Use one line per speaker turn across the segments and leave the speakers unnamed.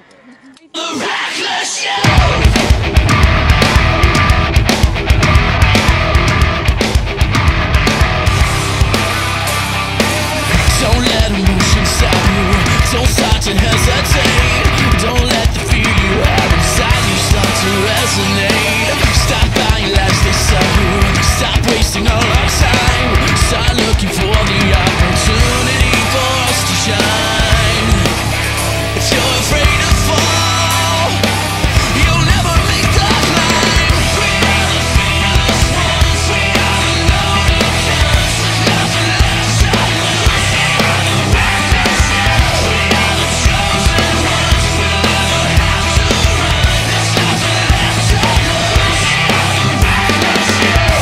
Don't let emotion stop you. Don't start to hesitate. Don't let the fear you have inside you start to resonate. Stop buying lies they sell you. Stop wasting all our time. Start looking for the opportunity for us to shine. If you're afraid to fall, you'll never make the climb. We are the fearless ones. We are the loaded guns. With nothing left to lose. We are the reckless, yeah. We are the chosen ones. We'll never have to run. There's nothing left to lose. We are the reckless, yeah.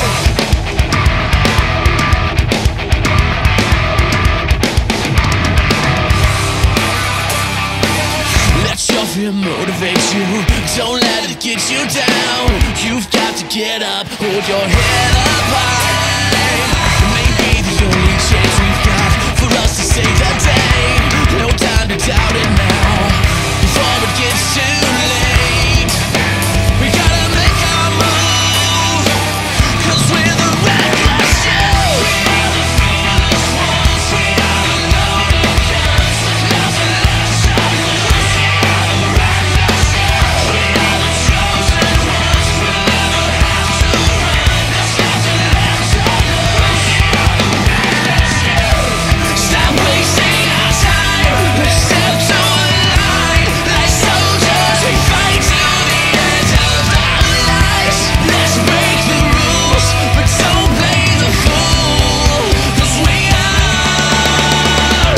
Let your fear motivate you. Don't let it get you down. You've got to get up, hold your head up high. It may be the only chance we've got for us to save the day. No time to doubt it now, before it gets too late. We gotta make our move, 'cause we're the reckless youth. We are the fearless ones. We are the loaded guns. With nothing left to lose. We are the reckless youth. We are the chosen ones. We'll never have to run. There's nothing left to lose. We are the reckless youth. Stop wasting our time. Let's step to the line. Like soldiers, we fight till the end of our lives. Let's break the rules, but don't play the fool, 'cause we are.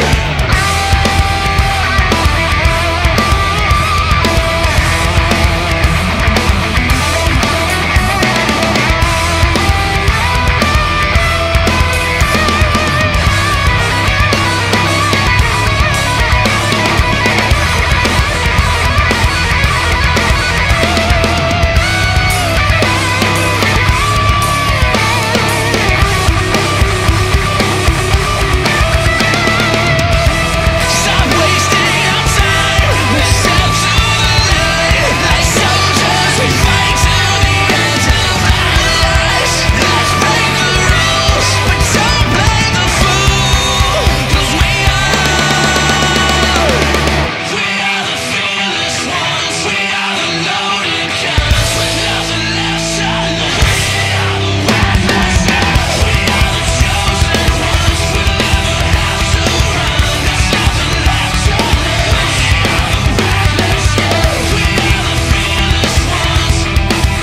Stop wasting our time. Let's step to the line. Like soldiers, we fight till the end of our lives. Let's break the rules, but don't play the fool, 'cause we are. We are the fearless ones. We are the loaded guns. With nothing left to lose. We are the reckless youth. We are the chosen ones. We'll never have to run. There's nothing left to lose. We are the reckless youth. We are the fearless ones. With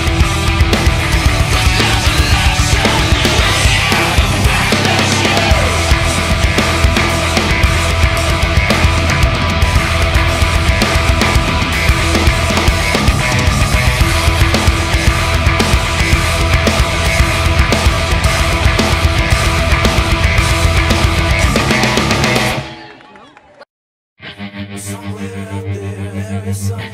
nothing left to lose. We are the reckless youth.
Somewhere out there is something